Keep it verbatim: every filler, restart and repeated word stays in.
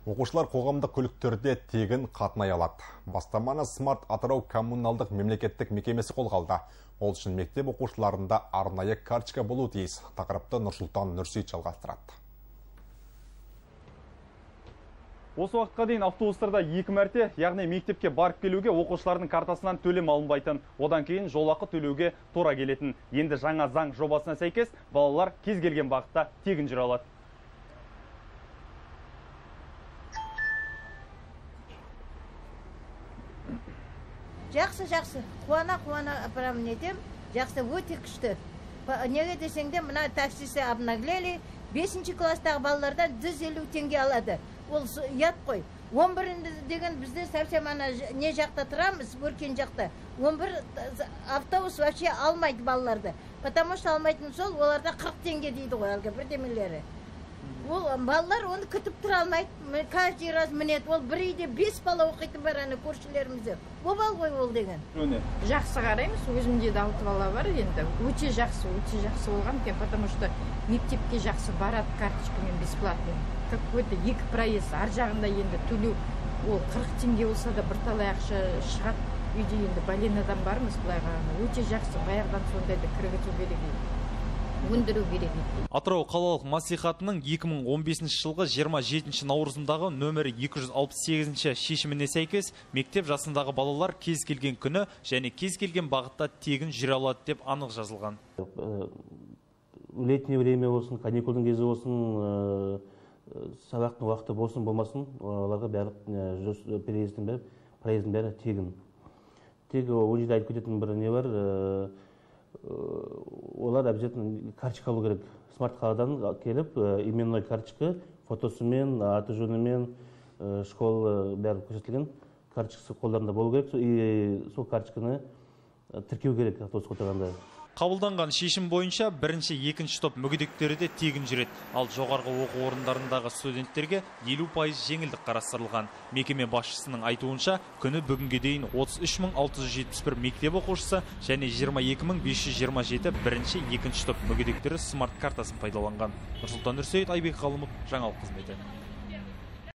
Оқушылар қоғамдық көліктерде тегін қатынай алады. Бастаманы Смарт Атырау коммуналдық мемлекеттік мекемесі қолға алды. Ол үшін мектеп оқушыларында арнайы карточка болуы тиіс. Тақырыпты Нұрсұлтан Нұрсейіт жалғастырады. Осы уақытқа дейін автобустарда екі мәрте, яғни мектепке барып келуге оқушылардың картасынан төлем алынбайтын. Одан кейін жолақы төлеуге тура келетін. Енді жаңа заң жобасына сәйкес балалар кез келген бағытта тегін жүре алады. Жақсы, жақсы. Қуана-қуана апарамын етем. Жақсы, өте күшті. Неге десеңде, мына таксисті обнаглели, бесінші класстағы балалардан жүз елу теңге алады. Ол ят қой. он бірінде деген бізде совсем ана не жақта тұрамыз, өркен жақта. он бір автобус вообще алмайды балаларды. Потому что алмайтын сол, оларда қырық теңге дейді ғой, әлгі бірдемелері. Ол балалар оны күтіп тұра алмайды. Каждый раз мінет. Ол бір үйде бес бала оқитын бар ана көршілерімізде. Обал ғой ол деген. Жақсы қараймыз. Өзімде де алты бала бар енді. Өте жақсы, өте жақсы болған екен, потому что мектепке жақсы барады карточкамен бесплатно. Какой-то екі проезд ар жағында енді төлеу. Ол қырық теңге болса да бірталай ақша шығады. Үйде енді баленадан бармыз былайға. Өте жақсы. Баяғыдан сондайды кіргізу керек. Өндіру керек. Атырау қалалық мәслихатының екі мың он бесінші жылғы жиырма жетінші наурызындағы нөмірі екі жүз алпыс сегізінші шешіміне сәйкес мектеп жасындағы балалар кез келген күні және кез келген бағытта тегін жүре алады деп анық жазылған. Летнее время болсын, каникулдың кезі болсын, сабақтың уақыты болсын болмасын, оларға бәрі переездің бәрі, проездің бәрі тегін. Тек ол жерде айтып кететін бір не бар. Олар обязательно карточка алу керек. Смарт қаладан келіп, именной карточка, фотосымен, аты жөнімен, школа бәрі көрсетілген карточкасы қолдарында болу керек. И сол карточканы тіркеу керек автобусқа отырғанда. Қабылданған шешім бойынша бірінші, екінші топ мүгедектері де тегін жүреді. Ал жоғарғы оқу орындарындағы студенттерге елу пайыз жеңілдік қарастырылған. Мекеме басшысының айтуынша, күні бүгінге дейін отыз үш мың алты жүз жетпіс бір мектеп оқушысы және жиырма екі мың бес жүз жиырма жеті бірінші, екінші топ мүгедектері смарт картасын пайдаланған. Нұрсұлтан Нұрсейіт, Айбек Ғалымов, жаңалық қызметі.